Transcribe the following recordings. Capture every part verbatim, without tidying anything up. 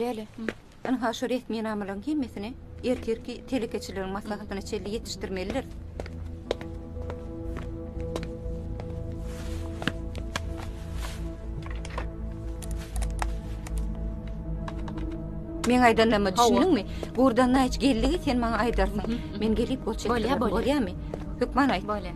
Bolýaly. Ýani haşur etmeýän amalyň hemmesini erkek telekeçilerin maslahatyna çelli ýetişdirmeliler. Men aýdanlama düşündiňmi? Gurdan hiç gelligi sen maňa aýdarsyň. Men gelip bolçak. Bolýa, bolýa. Bolýarmy? Hükman aýt. Bolýa.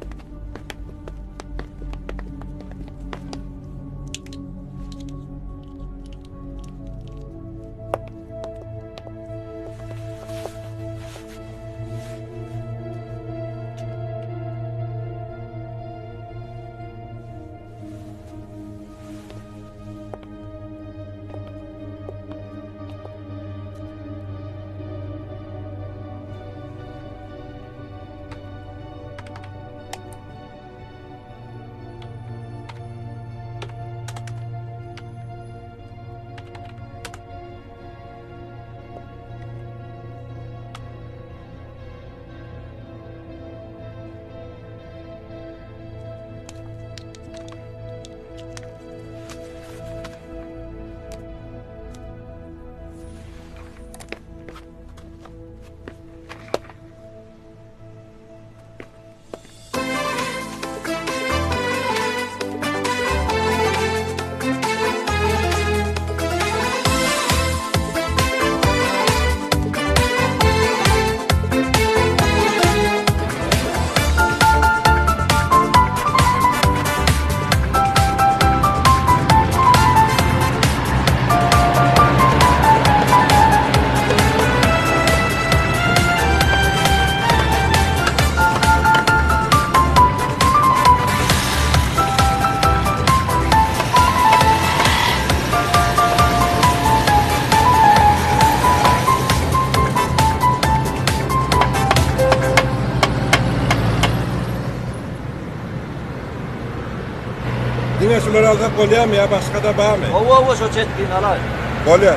Yine şuları alsak bolýa mı ya? Başka da bağ mı? Ova ova şu çetkin alay. Bolýa.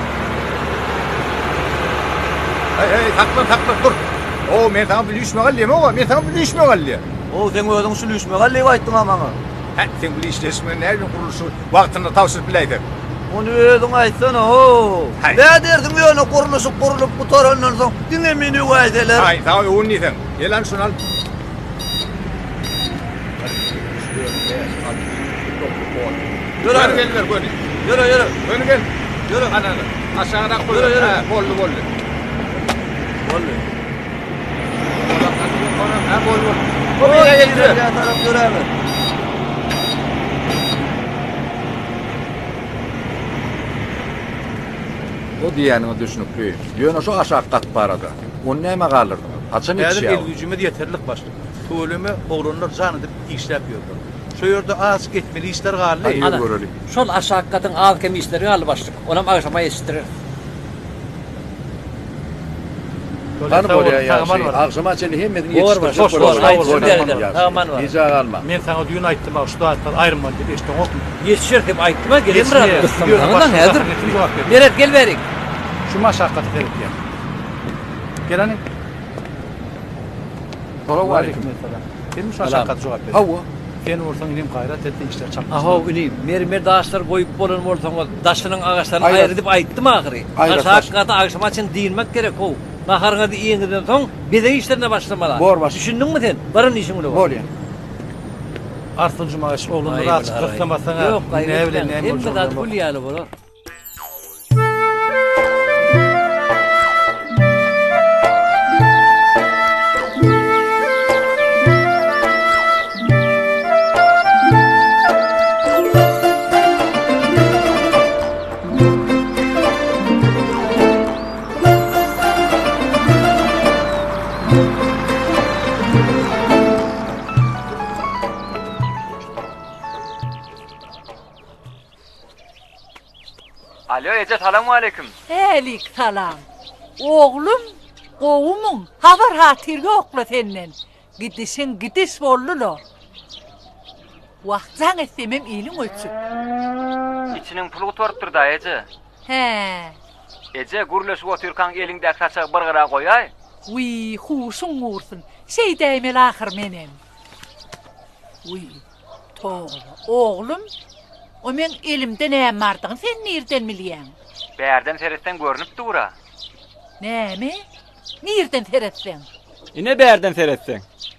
Hey hey takma takma dur. O men sana bilişme galle mi o? Men sana bilişme galle. O sen özüň sülüşme galle aýtdyň amaňa. Ha sen bilişleşme nerede kuruluşu wagtyny tawsyp bileýdir. Onu özüň aýtsana o. Ne derdiň ýöne kuruluşy kurulup bu torandan soň diňe meni waýdeler. Hay tawy onu diýsen. Elan şunu al. Yürü hadi geldiler böyle. Yürü yürü. Böyle gel. Yürü. Ananı. Aşağıdan koy. Yürü yürü. Ha, bollu bollu. Bollu. Ha bollu. Oraya gel yürü. Ya taraf yürü hemen. O diýäniňi düşünüp duýy. Ýöne şu aşağı kat barada. O näme galyrdy? Haçan Häzir ýetişýär? el gücüme yeterlik başlyk. Töölüme oglanlar janydyp işläp ýördi. Şu ýerde az getmeli işler galy. Hadi görelim. Şol aşağı katın ağız kemi işleri galy başlyk. Onam agşama yetiştirir. Tanı bolýar ýa. Agşama çeli hemmedini Bor var, yetiştirip bor var. Aýtdylar. Taman var. Hiç alma. Men sana düýün aýtdym, şu atlar aýrymman diýip eşdiň okmy. Yetişir dep aýtdyma gelir Yetişir. rahat. Ondan häzir. Beret gel berik. Şu maşakkaty berip ýa. Gelani. Salamu alaykum. Benim şu maşakkaty jogap ber. Hawa. Sen ortaň ilim gaýrat etdiň işler çapmaz. Aha ilim. Mer mer daşlar goýup bolan ortaňa daşynyň agaçlaryny Aýrat. aýryp aýtdym ahry. Aýrat. Aşağı kata agşama çyn diýilmek gerek o. Naharga di iňiden soň beden işlerine başlamalar. Bor baş. Düşündiňmi sen? Barın işiň bilen. Bolýa. Artynjy maýş oglanlar açyk kırklamasaňa Yok, ne bilen näme hem bolýar. de dat bolýaly bolar. Alo Ece, salamu aleyküm. Elik salam. Oğlum, qowumum, habar hatirge okla senden. Gidişin gidiş bollulo. Wagtsan etsemem ilim ötsün. İçiniň pulu torupdur da Ece. He. Ece gurleşip oturkan elingde kaçak bırgıra koyay. Uy, huşun vursun. Şey deymel ahir menem. Uy, toğla. Oğlum, o men elimde näme bardygyn sen nerden bilýän? Bärden seretden görünüp dura. Näme? Nirden teretsen? Ine bärden seretsen?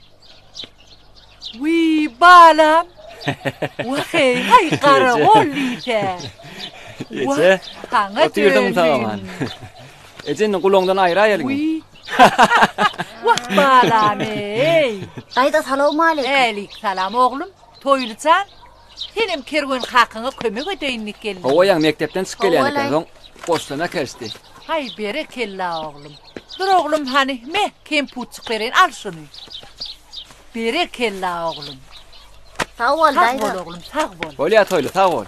Wi balam. Wahay hay qara gollite. Ece. Oturdum tamam. Ece'nin kulağından ayrı ayalım. Wi. Wah balam ey. Qayda salam aleyküm. Alik salam oğlum. Toylucan. Senem kerwen hakkına kömek ödeyinlik geldi. O yan mektepten çık gelýänken soň boşlama kesdi. Hay berekella oğlum. Dur oğlum hani me kim puçuk veren al şunu. Berekella oğlum. Sağ ol Sağ dayda. ol oğlum sağ ol. Bolýa toylu, sağ ol.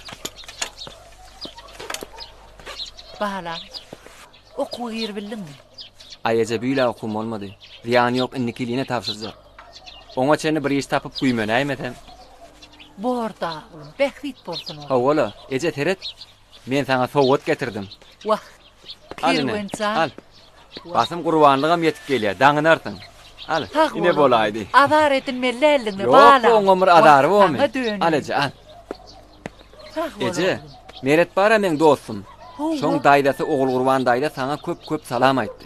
Bahala. Oku yer bildin mi? Ayece büýle okum olmady. Ziýany ýok, innikiliğine tapşyrzak. Oňa çeni bir iş tapyp guýman aýmedem. Borda oğlum beklit bolsun oğlum. Howala, Ece teret. Men sana sowat getirdim. Wah. Al ine, Kerwencan. al. Basym gurbanlygam yetip gelýär, daňynartyň. Al, ine bolaýdy. Adar edilmeli elini Yok, bala. oňa bir adary bolmy. Sana dönün. Al Ece, al. Sağ ol Ece, oğlum. meret bara men dostum. Howa. Şoň daýdasy ogul gurban daýda sana köp-köp salam aýtdy.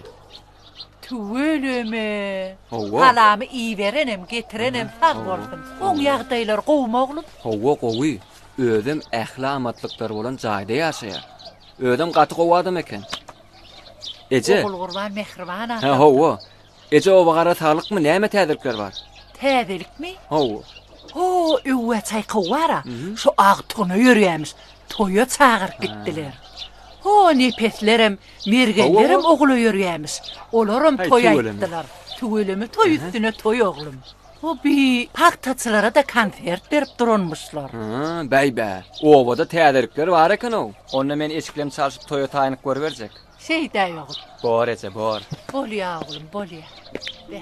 Tüweleme. Howa. Salamy iyi verenem, getirenem sağ bolsun. Oň ýagdaýlar gowma oglum. Howa gowy, özüm ähli amatlyklar bolan jaýda ýaşaýar. Özüm gaty gowadym eken. Ece. Ogul gurban mehriban Ha, ata. howa. Ece o bagara sağlykmy, näme täzirlikler bar? Täzelikmi? Howa. O, öwwe çayqa wara. Şu agtyny ýörýämis. Toýa çağırıp gitdiler. O, nepetlerim, mergenlerim ogula ýörýämis. Olaram Hay, toy tüweleme. aýtdylar. Tüweleme toy üstüne toy oglum. O bi paktaçylara da konfert berip duranmışlar. Ha, bäýbä. Owada täzirlikler bar eken o. Onda men eşiklem çalyşyp toýa taýynyp görberjek. Şeyde ýok. Bor Ece, bor. Bolýa oglum, bolýa. Be.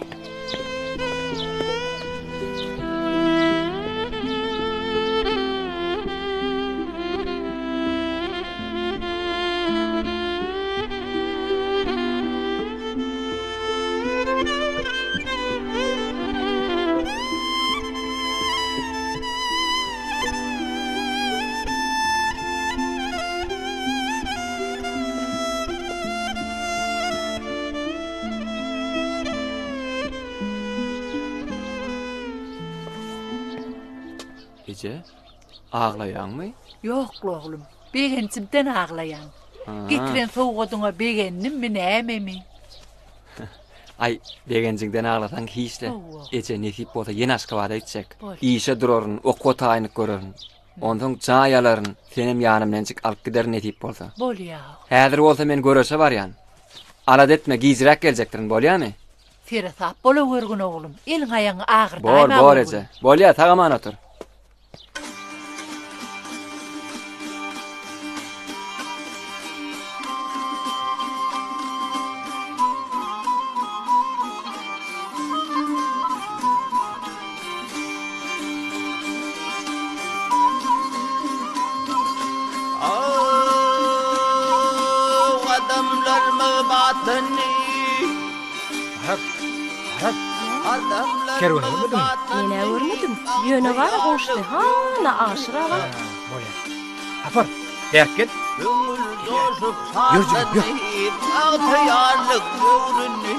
Ece, ağlayanmı? Yok oğlum. Begencimden ağlayan. Ha. Getiren soğuğuduna begennim mi näme mi? Ay, begenciňden ağlatan hiçle. Howa. Ece nesip bolsa ýene aşka wada içsek. Bol. İşe duraryn, okwa taýynyp görürün. Ondan jaýalaryn senem ýanymdan çyk alyp gider nesip bolsa. Bolýa. Häzir bolsa men görüşe barýan. Alad etme, gizrak geljekdirin, bolýarmy? Feresap bola görgün oğlum. Elin ayaňy ağır Bor, daýma bor görgün. Ece. Bolýa, tagaman otur. Adamlar mı batını? Harap, harap. Adamlar Kerwen görmedin mi? Mene görmedim. Ýöne var goşdy. Hana aşıra var. Bolýa. Apar. Berk git. Gönül doşup Yürü, yürü, sarlanıp Altayarlık görünür.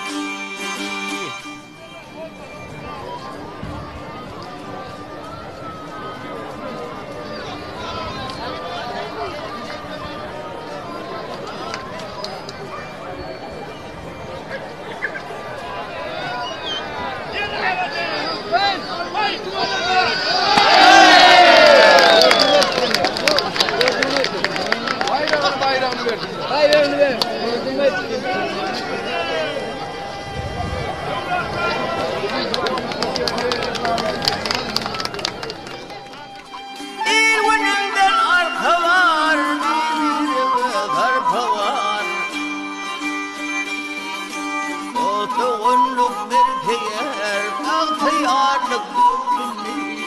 İlveninden arka var, bir karpa var. Otoğunluk bir keyer, altayarlık görünür.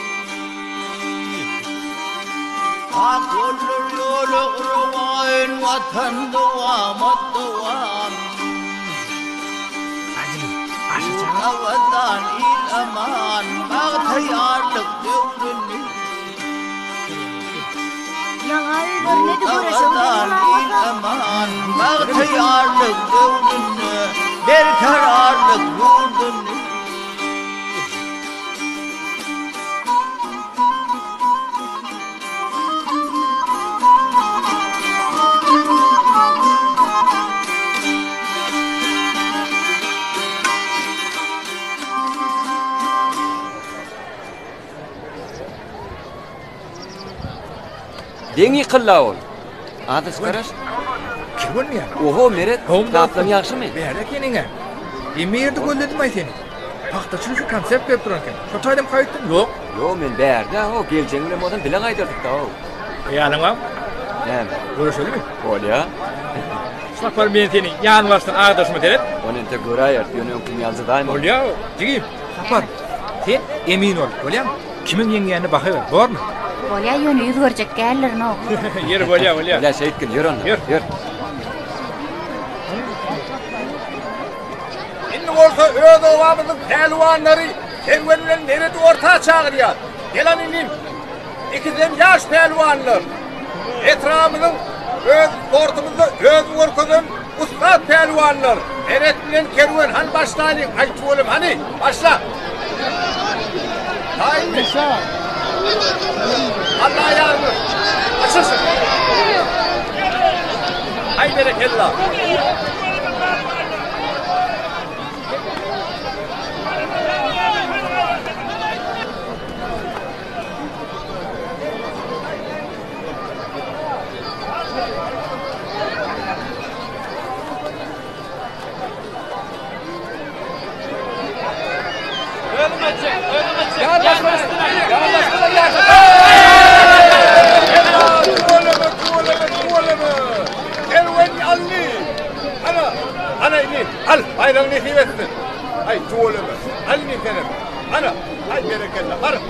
Ak olur yolu kurmayın, vatan doğamat doğam. Havadan il aman, altayarlık görünür. Nağa görmedi göreşim. Aman, bağtayarlık gördünü, berkararlık gördünü. Deňi kılla ol. Adys garaş. Kirwen mi ya? Oho meret. Howum Taplan ýagşymy? Bäre keninge. Emirdi gölledim aý seni. Paxtaçylyk şu konsept berip duranken. Şu taýdam kaýtdym. Ýok. Yo men bärde o geljeňle modan bilen aýdyrdyk da o. Ýalyň bam. Näme? Görüşelim mi? Bolýa. Şapar men seni ýan başdan agdaşmy derip. Onu ente göräýär, ýöne öňküm ýalzy daýma. Bolýa. Jigim. Şapar. Sen emin ol. Bolýam. Kimin ýeňgäni bakyr, bormy? Bolya ýöne ýüz görjek gäller no. Ýer bolýa, bolýa. Bolýa şeýtkin, ýör onu. Ýör. Ýör. Indi bolsa öz owamyzyň pehliwanlary Kerwen bilen nerede orta çağırýar. Gelan inim. İkizem ýaş pehliwanlar. Etrafymyzyň öz sportymyzda öz görkezem ustad pehliwanlar. Eret bilen Kerwen han başlaýyn. Aýt oğlum hani başla. Haydi. Allah yardım. Açılsın. Hay berekellah. Al, bayram ne kıymetsin. Ay tuğulumuz, al ne senem. Ana, ay berekellah, var.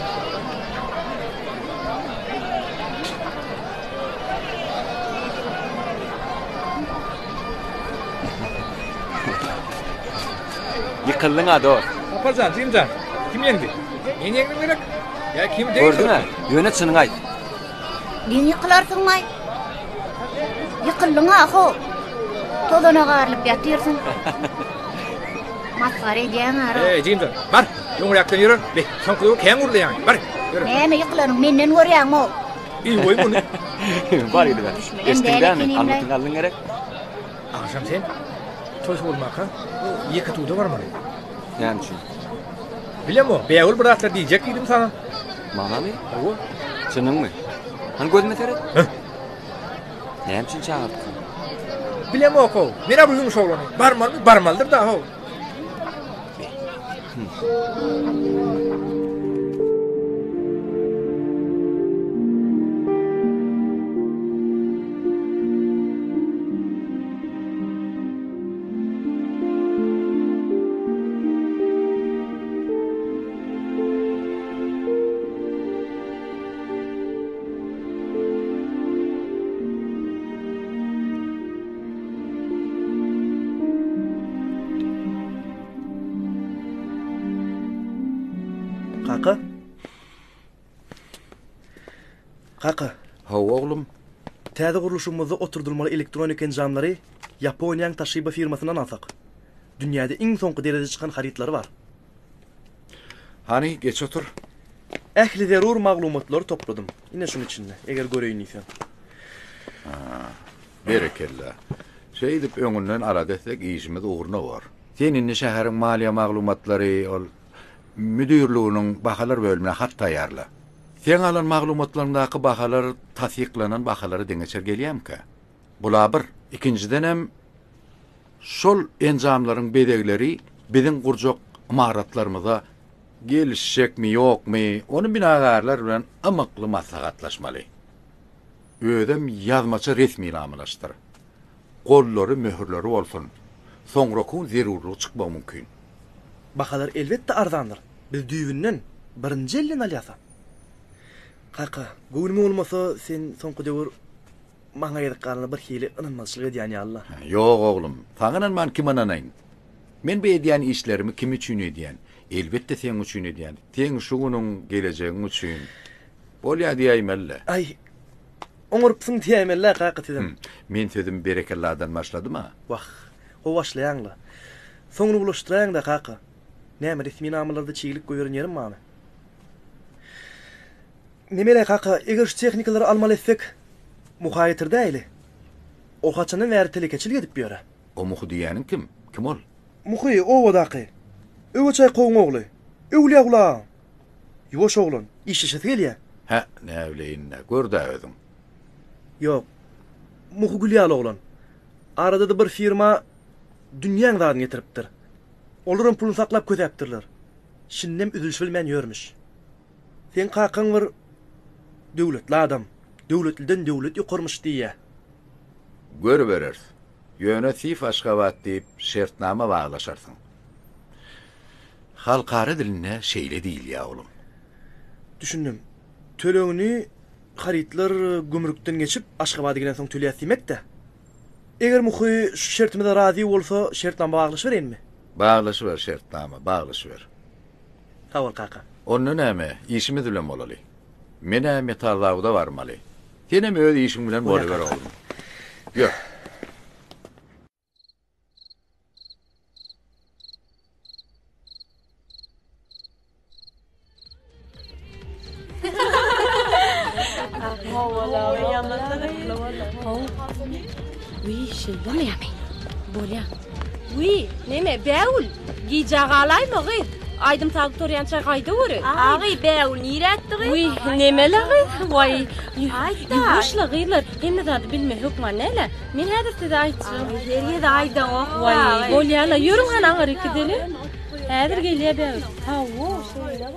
Yıkıldın ha doğru. Papacan, Cimcan, kim yendi? Men yengdim gerek. Ya kim değil? Gördün mü? Yönet sının ayt. Din ýykylarsyň maý? Ýykyldyň aho. Todana garlyp ýatyrsyň. Masgara edýän ara. Hey Cimcan, var. Ýöňür ýakdan ýürür. Be, soňky keň urlaýan. Var. Näme ýykylaryň menden görýärmi? İyi oy bunu. Var idi ben. Estimden anlatyň aldyň gerek. Akşam sen toy bolmaka. Ýeki tuğda barmy? Näme üçin? Bilem o. Beýül bir atlar diýjek idim sana. Mama mi? Owo. Çynyňmy? Han gözüme teret? Näme üçin çağırdyk? Bilem o ko. Mena bu ýumuşak bolany. Barmalmy? Barmaldyr da ho. Kaka? Kaka? Hawa oglum. Täze guruluşymyzda oturdulmaly elektronik enjamlary Yaponiýanyň Toshiba firmasynyň alsak. Dünýäde iň soňky derejede çykan haritlary bar. Hani geç otur. Ähli zerur maglumatlary topladym. Ine şunun içinde. Eger göreýin isen. Berekellah. Şeýdip öňünden arada etsek işimiz uğruna bar. Senin şäheriň maliýa maglumatlary ol müdürlüğünün bahalar bölümüne hat taýýarla. Sen alan maglumatlaryndaky bahalar tasdiklanan bahalary deňeçer gelýärmi? Bular bir. İkinciden hem şol enjamlaryň bedegleri biziň gurjak imaratlarymyza gelişekmi ýokmy, onu binagarlar bilen amykly maslahatlaşmaly. Ödem ýazmaça resmi namlaşdyr. Gollary, möhürleri bolsun. Soňraky zerurlyk çykmagy mümkin. Bahalar elbetde arzandyr. Biz düýbünden birinji elden alýasa. Kaka, göwnüme bolmasa sen soňky döwür maňa ýetgänine bir hili inanmazçylyk edýän ýa-Allah. Ýok oglum, taňynan man kim ananaýyn? Men bu edýän işlerimi kim üçin edýän? Elbetde sen üçin edýän. Teň şunyň gelecegiň üçin. Bolýa diýeýim elle. Ay, Oňurypsyň tiýemelle gaýqat edem. Men sözüm berekelladan başladyma? Wah, o başlaýanla. Soňra bulaşdyraň da gaýqa. Näme resmi namalarda çiğlik goýuran ýerim many? Nemele gaýqa, eger şu tehnikalary almaly etsek, muhaýyr däýli. O haçanyň bäri telekeçil gedip ýöre. O muhy diýäniň kim? Kim ol? Muhy o wadaky. Öwçay goň ogly. Öwliýa gula. Ýoş oglan, işişe gelýär. Ha, näwleýinne gördi özüm. Yok. Muhu Gülýal oglan. Arada da bir firma dünýäň zadyny getiripdir. Olaryň puluny saklap kötäpdirler. Şinnem üzülüş bilmän ýörmüş. Sen qaýkaň bir döwletli adam. Döwletliden döwlet ýokurmuş diýe. Gör berer. Ýöne sif aşgabat diýip şertnama baglaşarsyň. Halkara diline şeýle diýilýär oğlum. Düşündüm. Töleňini haritler gümrükden geçip Aşgabat'a giden soň töleýäsmek de. Eger muhy şu şertime razy bolsa, şertnama baglaşyp berenmi? Baglaşyp ber şertnama, baglaşyp ber. Hawal kaka. Onu näme? İşimiz bilen bolaly. Mene metallawda barmaly. Senem öz işiň bilen bolaber oğlum. Ýok. Uy, şeydeme yami. Bolya. Uy, neme beul. Gijağalay mı gı? Aydım tağıtoryança qayda vurur. Ağı beul niretdi? Uy, nemeli gı? Vay. Ayda. Yuvuşla gıylar. Hem de adı bilme hükman neyle. Men hadisi de aytçım. Yerge de ayda o. Vay. Bolyala yürüm han ağır ikideli. Hadir geliye beul. Ha, o şeyle.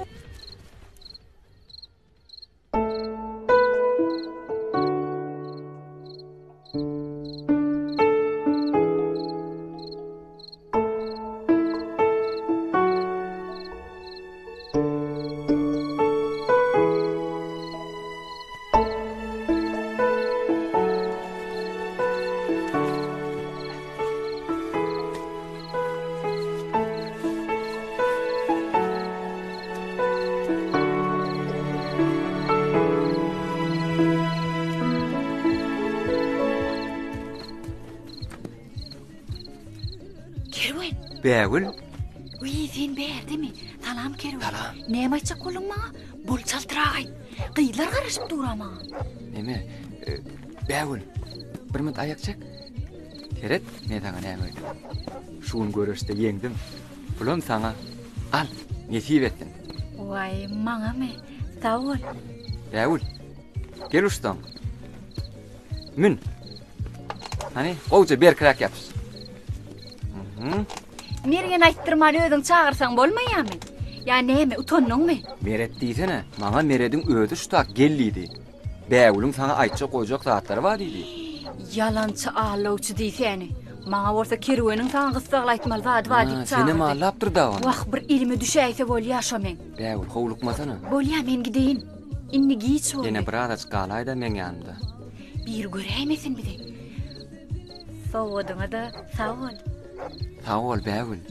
Bägül. Uy, sen berdi mi? Salam Kerem. Salam. Näme aýtjak bolan maňa? Bol çaltyragy. Gyýlar garaşyp durama. Neme? Bägül. Bir minut aýak çek. Keret, men taňa näme öýdüm? Şuny görüşde ýeňdim. Bulan saňa al, nesip etdim. Vay, maňa me? Sag ol. Bägül. Gel ustam. Min. Hani, gowja ber krak ýapys. Mhm. Mergen aýtdyrmany özüň çağırsaň bolmaýarmy? Ya näme, utandyňmy? Meret diýsene, maňa Merediň özü şutak gellidi. Bägülüň saňa aýtjak goýjak zatlary bar idi. Yalançy ağlawçy diýseni. Maňa bolsa Kerweniň saňa gysgaly aýtmaly zady bar diýip çağırdy. Seni mallapdyr dagam. Wah, bir ilimi düşäýse bolýaşa men. Bägül, howlukmasana. Bolýa, men gideýin. Inni giýç bol. Ene bir adaç galaýda men ýanymda. Bir göräýmesin bide. Sowadyňa da sag ol. Sag ol, Bägül.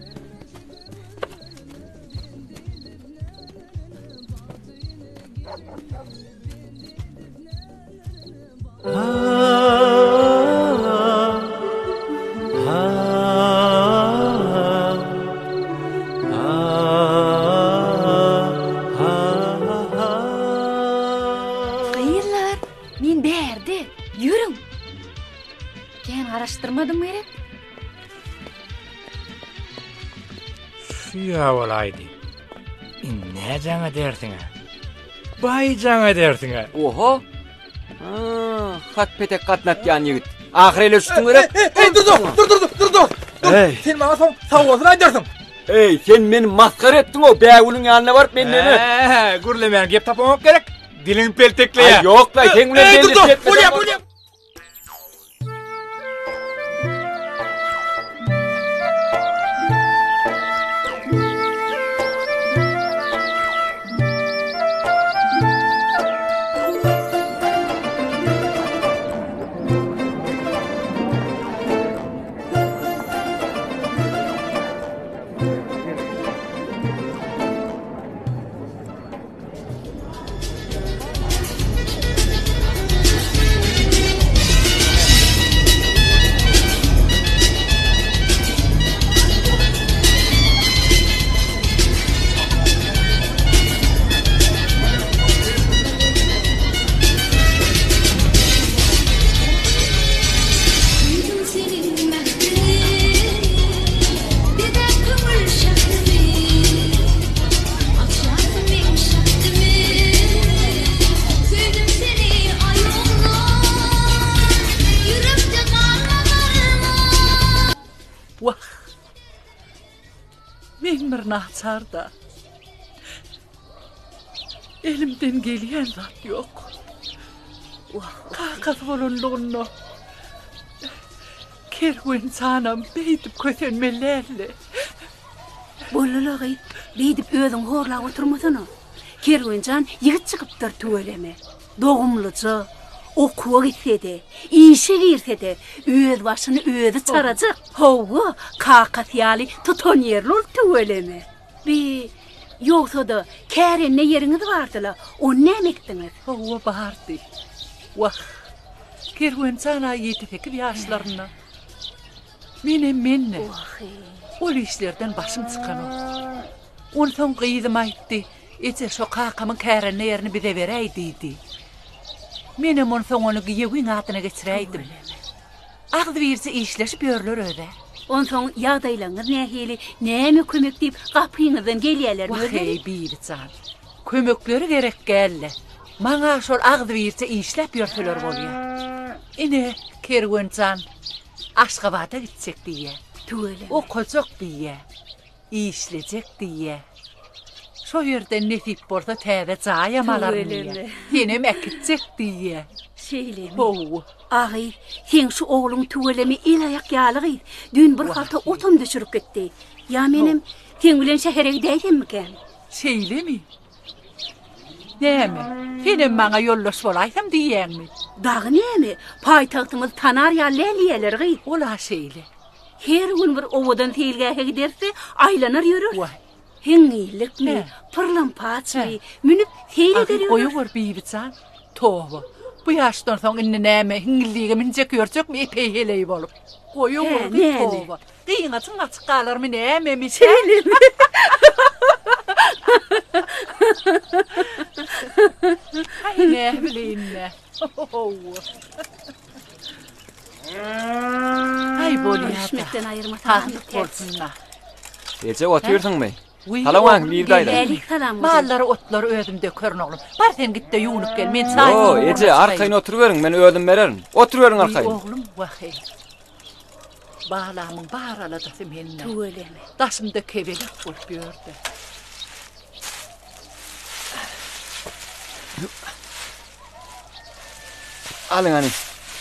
Gıyırlar, men berdi. Yürüň. Ken araşdyrmadym mı? Ya olaydı. Ne jaňa dersiňe? Bay jaňa dersiňe. Oho. Ha, hat petek gatnatýan ýigit. Ahir ele şutyň gerek. Ey, dur dur, dur dur, dur dur. Hey, sen maňa soň sawgasyny aýdarsyň. Ey, sen meni maskara etdiň o Bägülüň ýanyna baryp men neme? He, gurlemen gep tapamak gerek. Diliň peltekleýär. Ay, ýok la, sen bilen belli etme. Bolýa, bolýa. Men bir naçarda. Elimden geliyen zat yok. Kakat bolunluğunu. Kerwen sanam beydip kötenmelerle. Bollalagy, beydip özüň horlap oturmasyna. Kerwencan ýigit çykypdyr töweleme. Dogumlyca, okuwa gitsede, işe girsede, öz başyny özü çarajak. Hawa, kakat ýaly tutan ýerli ol töweleme. Bi ýoksa da kärenne ýeriňiz bardyla, onu nämekdiňiz? Hawa bardy. Wah, Kerwencan ýetip ýaşlaryna. Mene menne. Ol işlerden başım çıkan o. Onu son gıydım aytti. Ece şu kakamın kärenne yerini bize vereydi. Menem onu son onu giyevin atına geçireydim. Ağdı birisi işleşip yörler öyle. On son yağdaylanır nähili, näme kömek deyip kapıyınızdan gelýärler. Vah hey bir can. Kömekleri gerek gelle. Maňa şol ağdı birisi işlep yörtüler bolýar. Ine Kerwencan Aşgabat'a gitsek diye. Töwele. O kocak diye. İşleyecek diye. Şo yerden netip borda täze jaýamalar diye. Yine mekitsek diye. Şeýlemi. Oo. Agy, sen şu oğlum töwelemi el ayak ýalygy. Dün bir halta otum düşürüp gitdi. Ya menim sen bilen şähere gidäýdimmiken? Şeýlemi? Näme? Senem maňa ýoldaş bolaýsam diýýäňmi? Dagy näme? Paýtagtyňyz tanar ýaly ýaly. Ola şeýle. Her gün bir owadan teýilgähe giderse, aýlanar ýörür. Heňilikmi, pırlampaçmy, münüp teýle ederýär. Oýu bar biýbiçan. Towa. Bu ýaşdan soň indi näme heňillige minjek ýörjekmi epeý heleý bolup. Oýu bar towa. Gyýňaçyň açyk galarmy näme mi? Şeýlemi. Ay ne bileyinne. Ay bolýar. Hikmetten aýyrma taýyk bolsunlar. Ece oturýarsyňmy? Salawaň biýdaýlar. Mallary otlar özümde körün oglum. Bar sen gitde ýuwunyp gel, men çaý. O, Ece arkaýyna oturyberin, men özüm bererim. Oturyberin arkaýyna. Oglum, wahy. Bağlamyň baralada semenne. Töweleme. Daşymda kebelik bolup ýördi. Alyň any.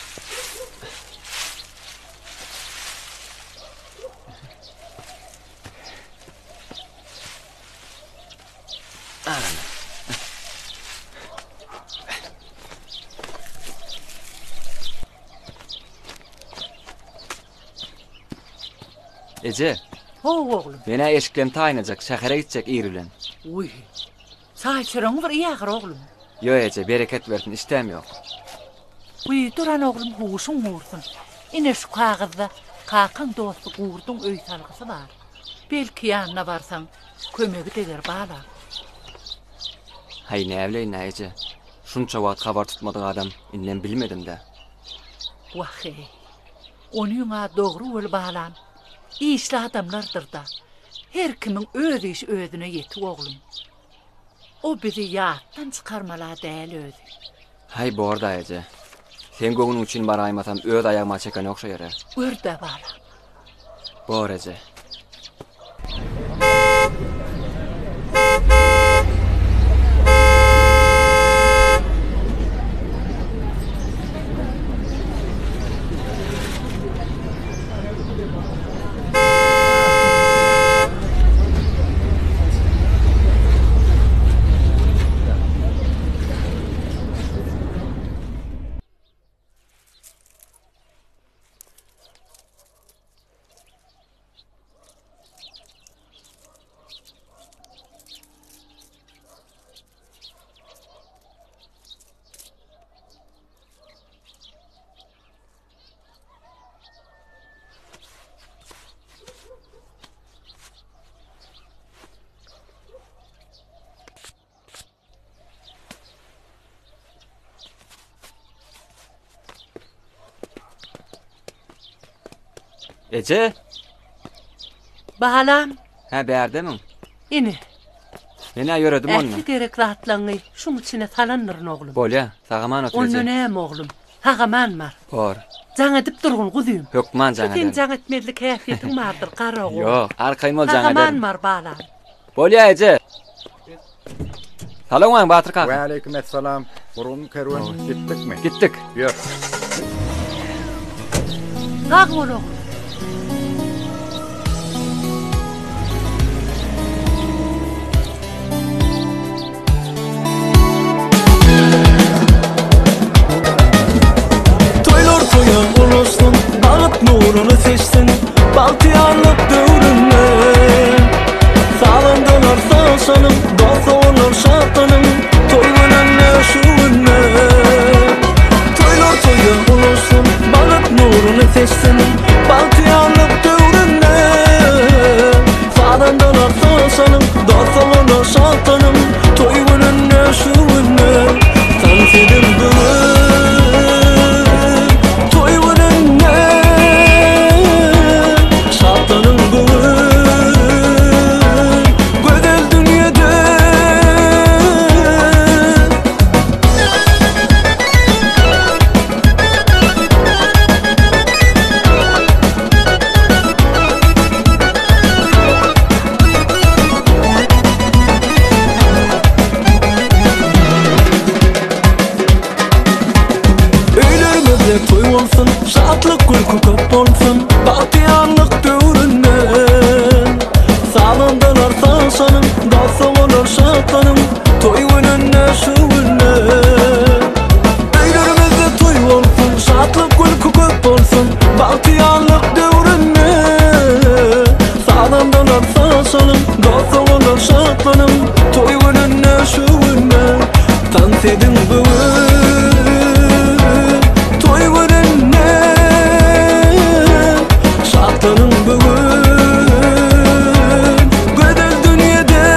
Ece. Ho oglum. Mene eşiklen taýynajak, şähere gitjek ýerilen. Uy. Saýçyraň bir ýagyr oglum. Yo Ece, bereket bersin, istem ýok. Uy, duran oglum huşuň mursun. Ine şu kagazda kakan dostu gurduň öý salgysy bar. Belki ýanyna barsaň, kömegi eder bala. Hay näbileyň Ece. Şunça wagt habar tutmadyk adam inden bilmedim-de. Wahy. Onyňa dogry bol balan. İşli adamlardır da. Her kimin öz iş özüne yeti oğlum. O bizi yattan çıkarmala değil özü. Hay bu arada Ece. Sen göğünün için bana aymasam öz ayağıma çeken okşa yere. Örde bala. Bu Ece. Ece? Bahalam. Ha berdemim. İni. Mene yöredim onu. Ähli gerek rahatlaňy şuň içine salandyr oglum. Bolya, sagaman otur Ece. Onu näme oglum? Hagaman var. Bor. Jaňa dip durgun guzym. Hökman jaňa. Sen jaňa etmeli käfiýetiň bardyr garago. Ýok, arkaýmol jaňa. Hagaman var bala. Bolýa eje. Salam waň Batyr kaka. Wa aleykum assalam. Burun kerwen gittikmi? Gittik. Ýok. Gag bolog. Toylar toya ulussun, balıt nurunu seçsin, baltiyanlık dövründe. Sağlandılar sağsanım, dost olur şartlanım, toygunun neşuğunne. Toylar toya ulussun, balıt nurunu seçsin, baltiyanlık dövründe. Sağlandılar sağsanım, dost olur şartlanım, toygunun neşuğunne. Sensedim bugün toy olsun, şatlık gülkü köp olsun, bahtiyarlık dövründen. Sağlandılar sağsanım, dalsa olur şatlanım, toy gününne şu günne. Öylürümüzde toy olsun, şatlık gülkü köp olsun, bahtiyarlık dövründen. Sağlandılar sağsanım, dalsa olur şatlanım, toy gününne şu günne. Dans edin bugün şartlanın bugün güzel dünyada.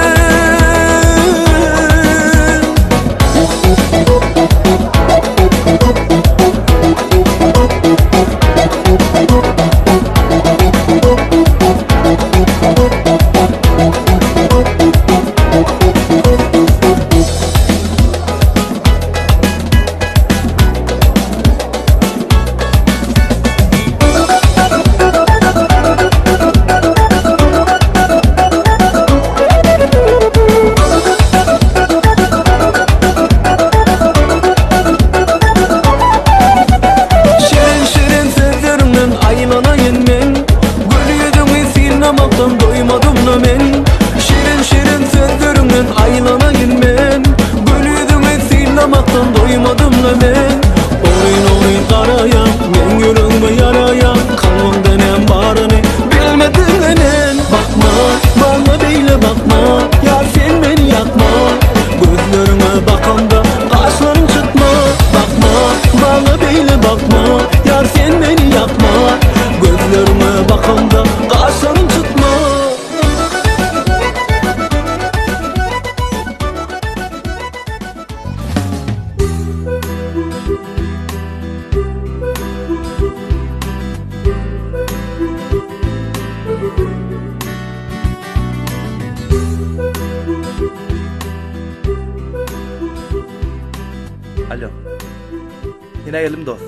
Alo. Yine geldim dost.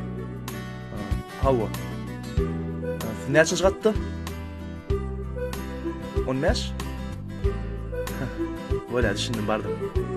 Hava. Siz ne için çıkarttı? on beş? Böyle düşündüm bardım.